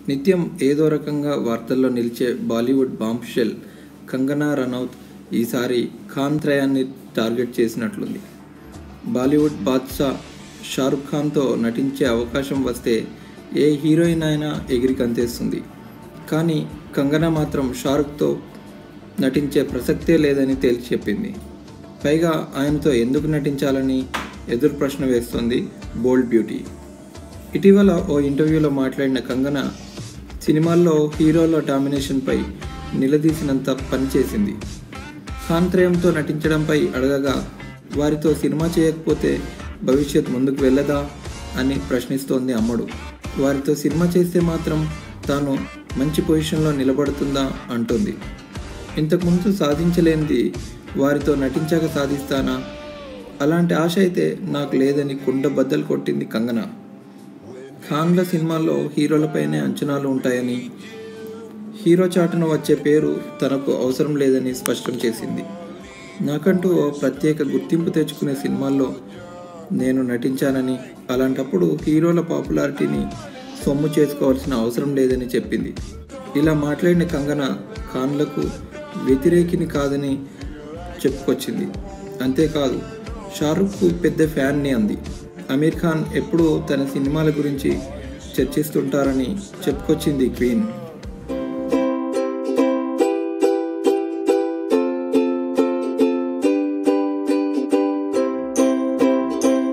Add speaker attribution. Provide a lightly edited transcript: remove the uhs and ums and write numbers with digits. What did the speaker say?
Speaker 1: నిత్యం ఏదో రకంగా వార్తల్లో నిలిచే బాలీవుడ్ బాంబ్షెల్ కంగనా రనౌత్ ఈసారి ఖాన్ త్రయాన్ని టార్గెట్ చేసినట్లుంది. బాలీవుడ్ బాద్షా షారుఖ్ ఖాన్తో నటించే అవకాశం వస్తే ఏ హీరోయిన్ అయినా ఎగిరి కంతేస్తుంది. కానీ కంగనా మాత్రం షారుఖ్తో నటించే ప్రసక్తే లేదని తేల్చి చెప్పింది. పైగా ఆయనతో ఎందుకు నటించాలని ఎదురు ప్రశ్న వేస్తోంది బోల్డ్ బ్యూటీ. ఇటీవల ఓ ఇంటర్వ్యూలో మాట్లాడిన కంగనా సినిమాల్లో హీరోల డామినేషన్పై నిలదీసినంత పనిచేసింది. ఖాన్ త్రయంతో నటించడంపై అడగగా వారితో సినిమా చేయకపోతే భవిష్యత్ ముందుకు వెళ్ళదా అని ప్రశ్నిస్తోంది అమ్మడు. వారితో సినిమా చేస్తే మాత్రం తాను మంచి పొజిషన్లో నిలబడుతుందా అంటుంది. ఇంతకుముందు సాధించలేనిది వారితో నటించాక సాధిస్తానా? అలాంటి ఆశ అయితే నాకు లేదని కుండ బద్దలు కొట్టింది కంగనా. ఖాన్ల సినిమాల్లో హీరోలపైనే అంచనాలు ఉంటాయని, హీరో చాటున వచ్చే పేరు తనకు అవసరం లేదని స్పష్టం చేసింది. నాకంటూ ఓ ప్రత్యేక గుర్తింపు తెచ్చుకునే సినిమాల్లో నేను నటించానని, అలాంటప్పుడు హీరోల పాపులారిటీని సొమ్ము చేసుకోవాల్సిన అవసరం లేదని చెప్పింది. ఇలా మాట్లాడిన కంగనా ఖాన్లకు వ్యతిరేకిని కాదని చెప్పుకొచ్చింది. అంతేకాదు షారుఖ్కు పెద్ద ఫ్యాన్ని అంది. అమీర్ ఖాన్ ఎప్పుడూ తన సినిమాల గురించి చర్చిస్తుంటారని చెప్పుకొచ్చింది క్వీన్.